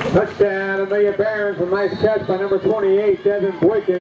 Touchdown, Amelia Barons. A nice catch by number 28, Devin Boykin.